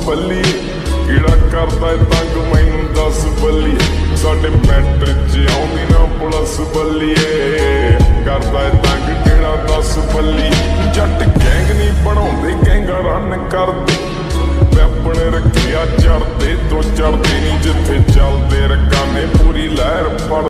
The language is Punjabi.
ਬੱਲੀਏ ਕਿਹੜਾ ਕਰਦਾ ਤੰਗ ਮੈਨੂੰ ਦੱਸ ਬੱਲੀਏ ਸਾਡੇ ਮੈਟਰ ਚ ਆਉਂਦੀ ਨਾ ਪੁਲਿਸ ਬੱਲੀਏ ਕਰਦਾ ਤੰਗ ਕਿਹੜਾ ਦੱਸ ਬੱਲੀਏ ਜੱਟ ਗੈਂਗ ਨਹੀਂ ਬਣਾਉਂਦੇ ਗੈਂਗਾ ਰਨ ਕਰਦੇ ਵੈਪਨ ਰੱਖਿਆ ਚੜਦੇ ਤੋਂ ਚੜਦੇ ਨਹੀਂ ਜਿੱਥੇ ਚੱਲਦੇ ਰਕਾਨੇ ਪੂਰੀ ਲਹਿਰ ਫੜ